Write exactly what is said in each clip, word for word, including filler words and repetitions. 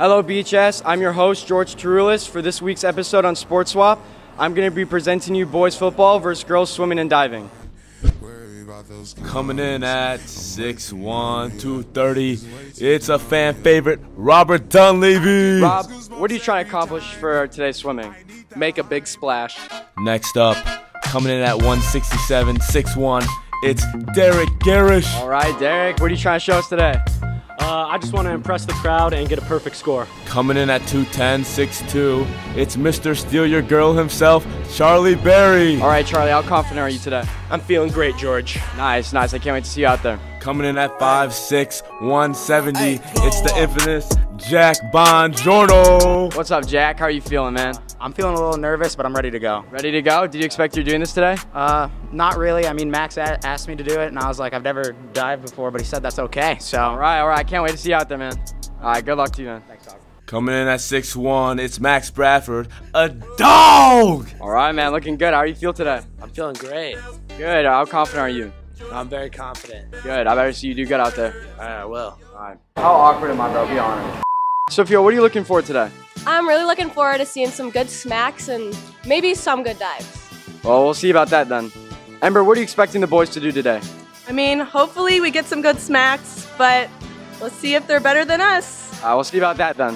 Hello B H S, I'm your host George Taroulis. For this week's episode on Sports Swap, I'm going to be presenting you boys football versus girls swimming and diving. Coming in at six one, two thirty, it's a fan favorite, Robert Dunleavy. Rob, what are you trying to accomplish for today's swimming? Make a big splash. Next up, coming in at one sixty-seven, six one, it's Derek Garish. All right, Derek, what are you trying to show us today? Uh, I just want to impress the crowd and get a perfect score. Coming in at two ten, six two, it's Mister Steal Your Girl himself, Charlie Berry. All right, Charlie, how confident are you today? I'm feeling great, George. Nice, nice. I can't wait to see you out there. Coming in at five six, one seventy, it's the infamous Jack Bongiorno. What's up, Jack? How are you feeling, man? I'm feeling a little nervous, but I'm ready to go. Ready to go? Did you expect you're doing this today? Uh, not really. I mean, Max a asked me to do it, and I was like, I've never dived before, but he said that's okay, so. All right, all right. I can't wait to see you out there, man. All right, good luck to you, man. Thanks, dog. Coming in at six one, it's Max Bradford, a dog! All right, man, looking good. How do you feel today? I'm feeling great. Good. How confident are you? I'm very confident. Good. I better see you do good out there. All right, I will. All right. How awkward am I, bro? Be honest. Sophia, what are you looking for today? I'm really looking forward to seeing some good smacks and maybe some good dives. Well, we'll see about that then. Ember, what are you expecting the boys to do today? I mean, hopefully we get some good smacks, but let's see if they're better than us. Uh, we'll see about that then.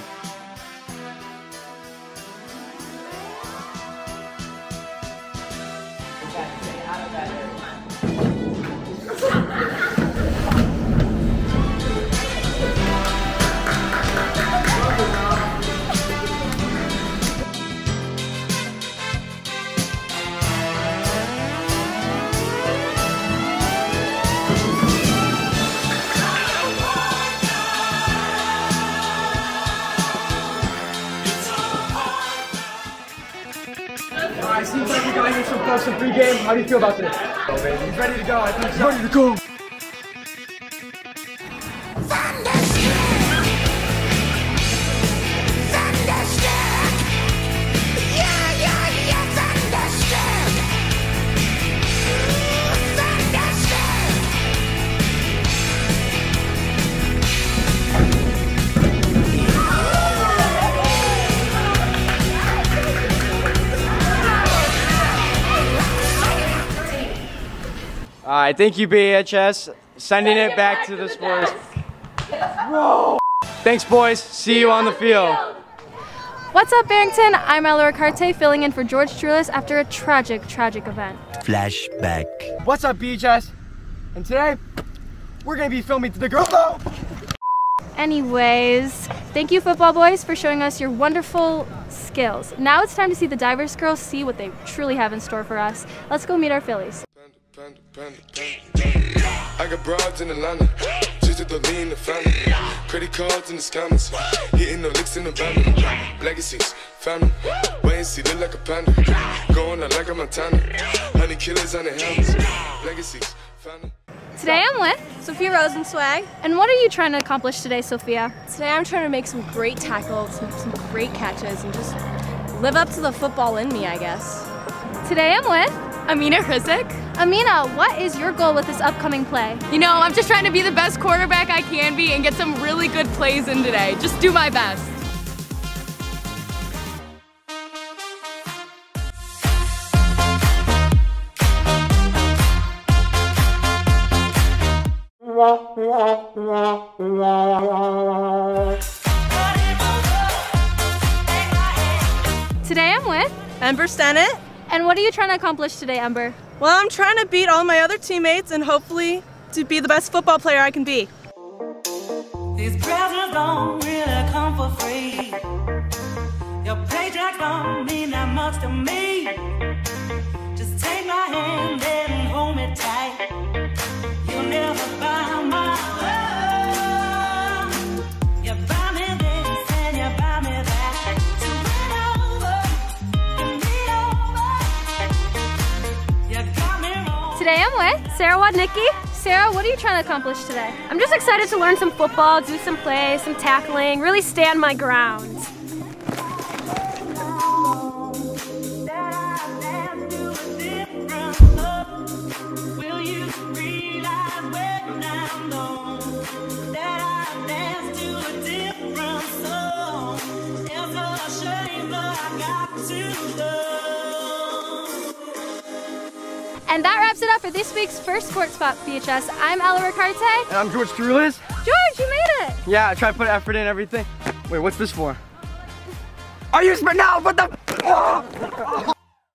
Alright, seems like we got here some close some pregame. How do you feel about this? Oh, baby. He's ready to go. I think he's ready to go. All right, thank you, B H S. Sending it back to the sports. Whoa. Thanks, boys. See you on the field. What's up, Barrington? I'm Ella Ricarte, filling in for George Taroulis after a tragic, tragic event. Flashback. What's up, B H S? And today, we're gonna be filming to the girls. Anyways, thank you, football boys, for showing us your wonderful skills. Now it's time to see the Divers girls see what they truly have in store for us. Let's go meet our fillies. Panda, panda, panda. I got broads in Atlanta, just to the lean the family. Credit cards in the scammers, hitting the licks in the van. Legacies, family, wait and see, look like a panda. Going out like a Montana, honey killers on the helmets. Legacies, family. Today I'm with Sophia Rosenswag. And what are you trying to accomplish today, Sophia? Today I'm trying to make some great tackles, some, some great catches, and just live up to the football in me, I guess. Today I'm with Amina Krizik. Amina, what is your goal with this upcoming play? You know, I'm just trying to be the best quarterback I can be and get some really good plays in today. Just do my best. Today I'm with Ember Stennett. And what are you trying to accomplish today, Ember? Well, I'm trying to beat all my other teammates and hopefully to be the best football player I can be. These presents don't really come for free. Your paycheck don't mean that much to me. Just take my hand and hold me tight. You'll never buy my love. You buy me this and you buy me that. So bring over, bring me over. You got me wrong. Today I'm with Sarah Wadnicki. Sarah, what are you trying to accomplish today? I'm just excited to learn some football, do some plays, some tackling, really stand my ground. Will you realize when I'm gone that I dance to a different song? And that wraps it up for this week's first Sports Spot V H S. I'm Ella Ricarte. And I'm George Trulis. George, you made it! Yeah, I tried to put effort in everything. Wait, what's this for? Are you spit now? What the?